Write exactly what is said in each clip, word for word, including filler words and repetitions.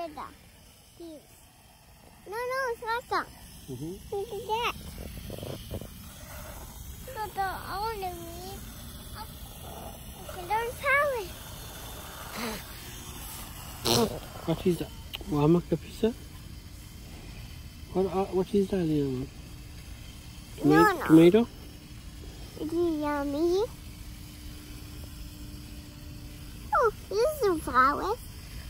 together. Please. No, no, it's faster. Mm-hmm. Look at that. Look, I want to read. Okay, don't power. What is that? Mama pizza? What, uh, what is that, Liana? Toma No, no. Tomato? Is it yummy? Oh, this is flowers.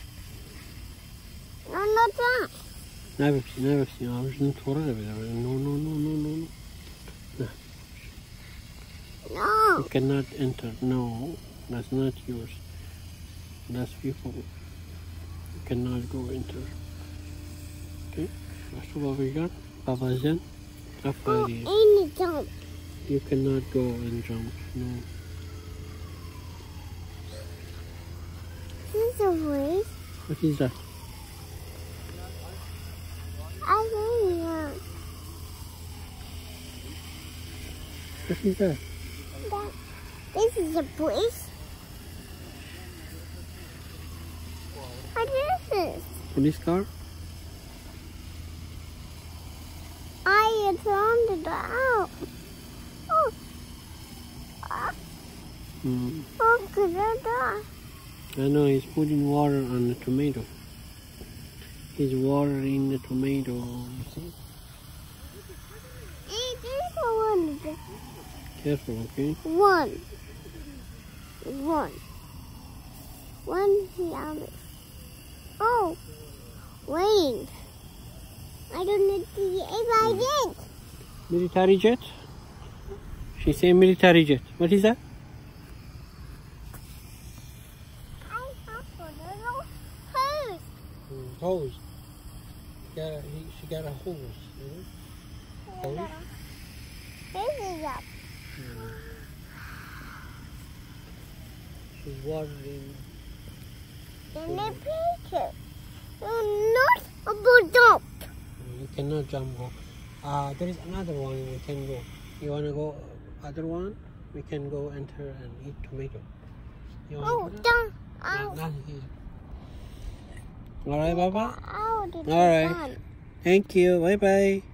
No, not that. Never seen, never seen. I was in Torah. No, no, no, no, no, no. No. No. You cannot enter. No, that's not yours. That's people. You cannot go enter. Okay, that's what we got. Baba Zen. Go Afari. in the jump. You cannot go and jump. No. This is a voice. What is that? I don't know. What is that? That, this is a voice. What is this? Police car? I turned it out. Oh. Ah, Hmm. look at that. I know he's putting water on the tomato. He's watering the tomato. You see? Hey, there's a one. Careful, okay? One. One. One yummy. Oh, wait. I don't know if I did. Military jet? She say military jet. What is that? I have a little hose. Mm, hose. She got a, he, she got a hose. You know? Hose? This is up. Mm. She's watering. In the picture. You're not about jump. You cannot jump. Uh, there is another one we can go. You want to go other one? We can go enter and eat tomato. You want Oh, to go down. there? Out. Not here. All right, Baba? Out. All right. Thank you. Bye-bye.